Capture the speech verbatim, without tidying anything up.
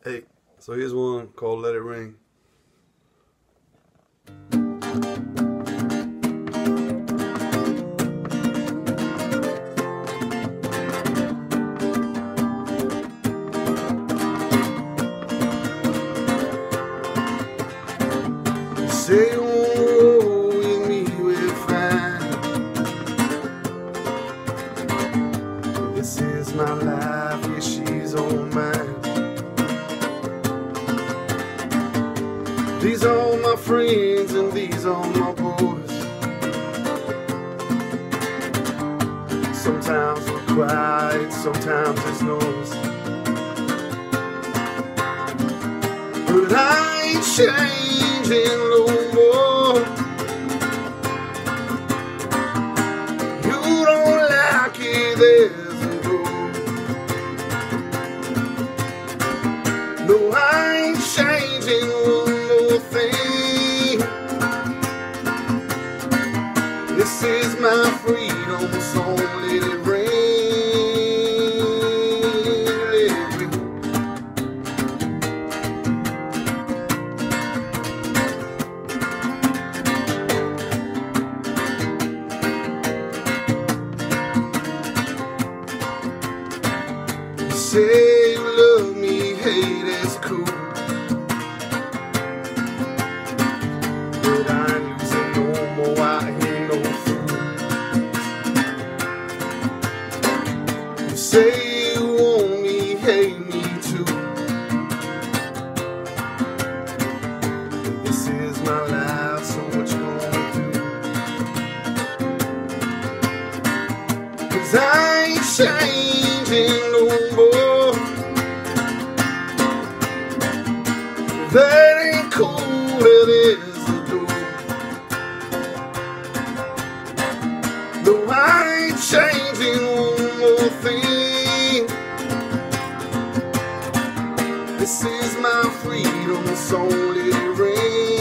Hey, so here's one called Let It Ring. Say you won't roll with me, we're fine. This is my life, yeah, she's on mine. These are my friends and these are my boys. Sometimes we're quiet, sometimes there's noise, but I ain't changing no more. You don't like it, there's a door. No, I ain't changing one more thing. This is my freedom song, let it ring, let it ring. You say you love me, hey, that's cool, but I ain't losing no more, I ain't no fool. You say you want me, hey, me too. This is my life, so what you gonna do? 'Cause I ain't changing no more. That ain't cool, that is a door. No, I ain't changing one more thing. This is my freedom song, let it ring.